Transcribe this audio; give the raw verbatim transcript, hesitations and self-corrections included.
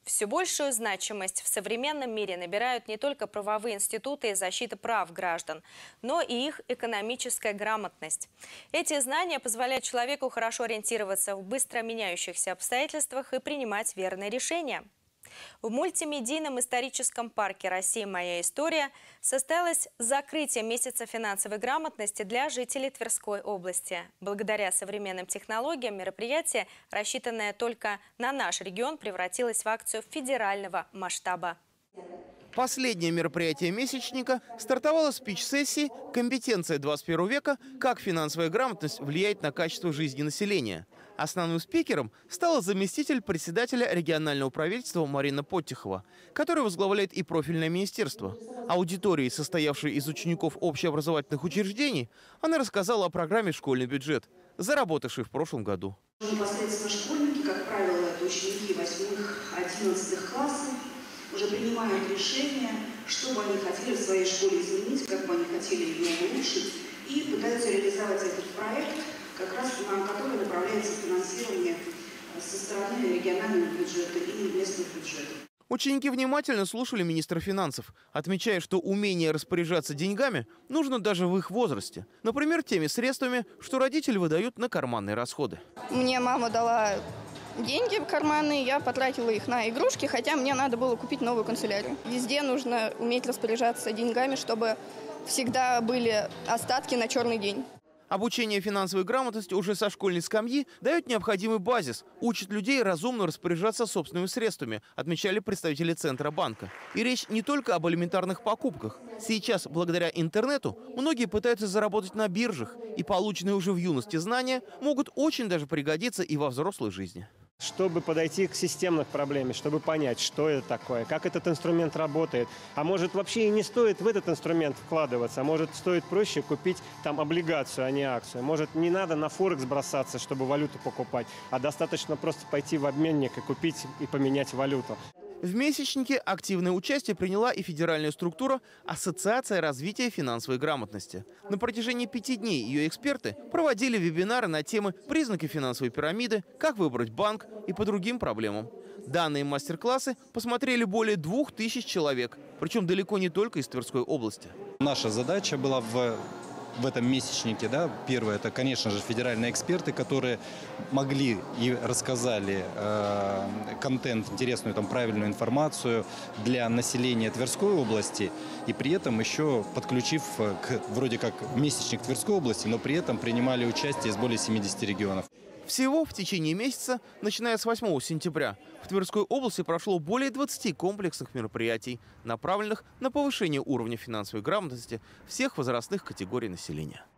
Все большую значимость в современном мире набирают не только правовые институты и защита прав граждан, но и их экономическая грамотность. Эти знания позволяют человеку хорошо ориентироваться в быстро меняющихся обстоятельствах и принимать верные решения. В мультимедийном историческом парке «Россия. Моя история» состоялось закрытие месяца финансовой грамотности для жителей Тверской области. Благодаря современным технологиям мероприятие, рассчитанное только на наш регион, превратилось в акцию федерального масштаба. Последнее мероприятие месячника стартовало с спич-сессии «Компетенция двадцать первого века. Как финансовая грамотность влияет на качество жизни населения». Основным спикером стала заместитель председателя регионального правительства Марина Поттихова, которая возглавляет и профильное министерство. Аудитории, состоявшей из учеников общеобразовательных учреждений, она рассказала о программе «Школьный бюджет», заработавшей в прошлом году. Непосредственно школьники, как правило, это ученики восьмых-одиннадцатых классов, уже принимают решения, что бы они хотели в своей школе изменить, как бы они хотели ее улучшить, и пытаются реализовать этот проект, как раз на который направляется финансирование со стороны регионального бюджета и местных бюджетов. Ученики внимательно слушали министра финансов, отмечая, что умение распоряжаться деньгами нужно даже в их возрасте. Например, теми средствами, что родители выдают на карманные расходы. Мне мама дала деньги в карманы, я потратила их на игрушки, хотя мне надо было купить новую канцелярию. Везде нужно уметь распоряжаться деньгами, чтобы всегда были остатки на черный день. Обучение финансовой грамотности уже со школьной скамьи дает необходимый базис, учит людей разумно распоряжаться собственными средствами, отмечали представители Центробанка. И речь не только об элементарных покупках. Сейчас, благодаря интернету, многие пытаются заработать на биржах, и полученные уже в юности знания могут очень даже пригодиться и во взрослой жизни. Чтобы подойти к системной проблеме, чтобы понять, что это такое, как этот инструмент работает. А может, вообще и не стоит в этот инструмент вкладываться, а может, стоит проще купить там облигацию, а не акцию. Может, не надо на Форекс бросаться, чтобы валюту покупать, а достаточно просто пойти в обменник и купить и поменять валюту. В месячнике активное участие приняла и федеральная структура «Ассоциация развития финансовой грамотности». На протяжении пяти дней ее эксперты проводили вебинары на темы «Признаки финансовой пирамиды», «Как выбрать банк» и по другим проблемам. Данные мастер-классы посмотрели более двух тысяч человек, причем далеко не только из Тверской области. Наша задача была в... в этом месячнике, да, первое, это, конечно же, федеральные эксперты, которые могли и рассказали э, контент, интересную, там, правильную информацию для населения Тверской области, и при этом еще подключив к, вроде как, месячник Тверской области, но при этом принимали участие из более семидесяти регионов. Всего в течение месяца, начиная с восьмого сентября, в Тверской области прошло более двадцати комплексных мероприятий, направленных на повышение уровня финансовой грамотности всех возрастных категорий населения.